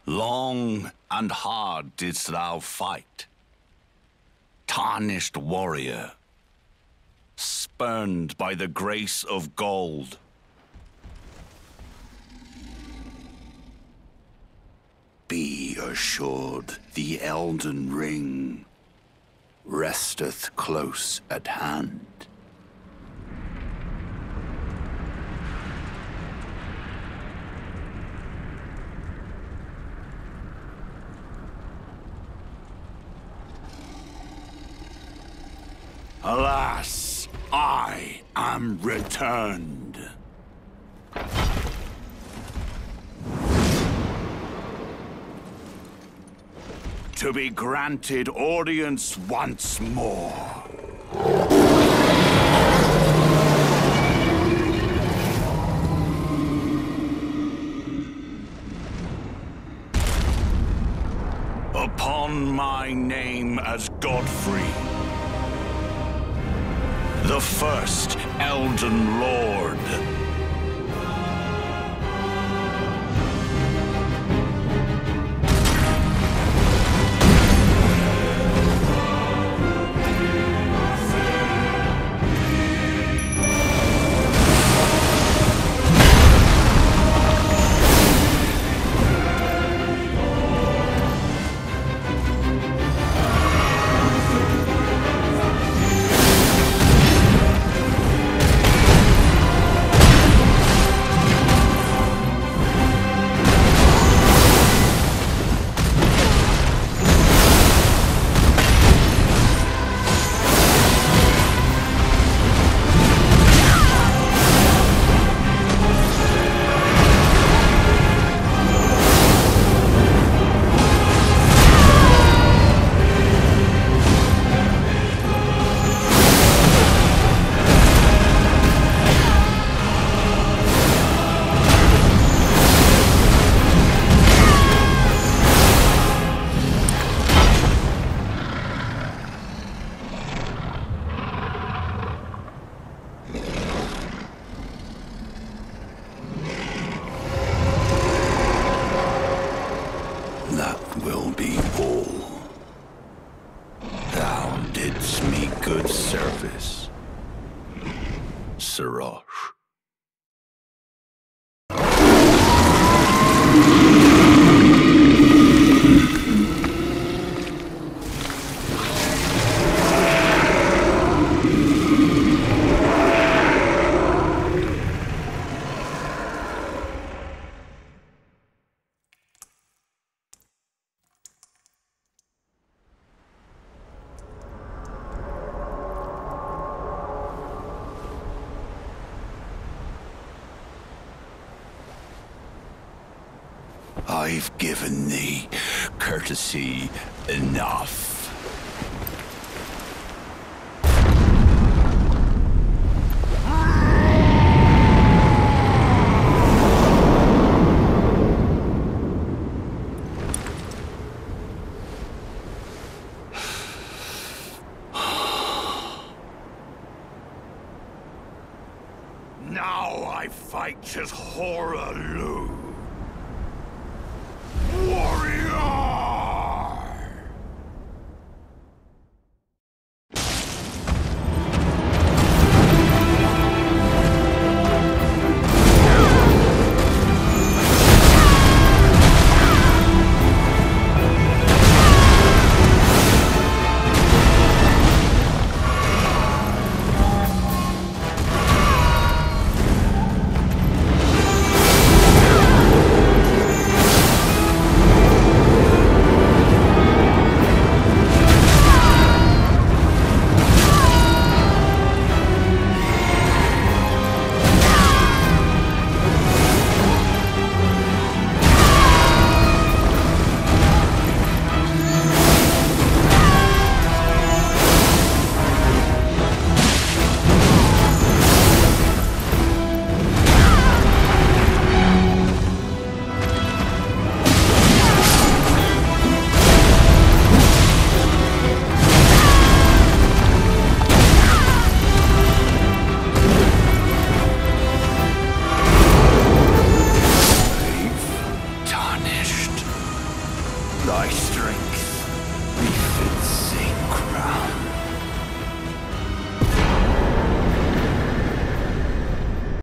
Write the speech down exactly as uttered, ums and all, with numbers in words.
Long and hard didst thou fight, tarnished warrior, spurned by the grace of gold. Be assured the Elden ring resteth close at hand. Alas, I am returned. To be granted audience once more. Upon my name as Godfrey, the first Elden Lord. That will be all. Thou didst me good service, Sirosh. I've given thee courtesy enough. Now I fight as Hoarah Loux.